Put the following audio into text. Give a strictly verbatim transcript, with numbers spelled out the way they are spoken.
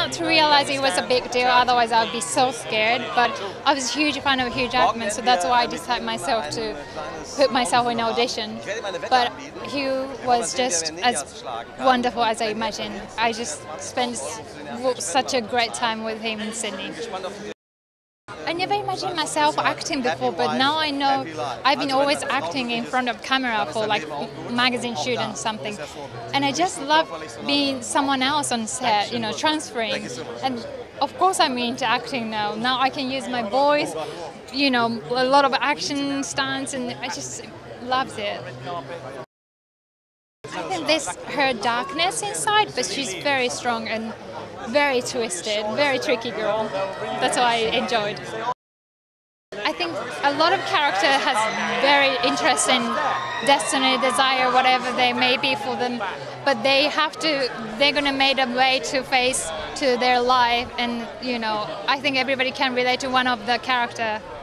not to realize it was a big deal, otherwise I would be so scared. But I was a huge fan of Hugh Jackman, so that's why I decided myself to put myself in audition. But Hugh was just as wonderful as I imagined. I just spent such a great time with him in Sydney. I never imagined myself acting before, but now I know I've been always acting in front of camera for like magazine shoot and something. And I just love being someone else on set, you know, transferring. And of course I'm into acting now. Now I can use my voice, you know, a lot of action stunts, and I just loved it. I think there's her darkness inside, but she's very strong and very twisted, very tricky girl. That's what I enjoyed. I think a lot of character has very interesting destiny, desire, whatever they may be for them, but they have to, they're going to make a way to face to their life, and you know, I think everybody can relate to one of the character.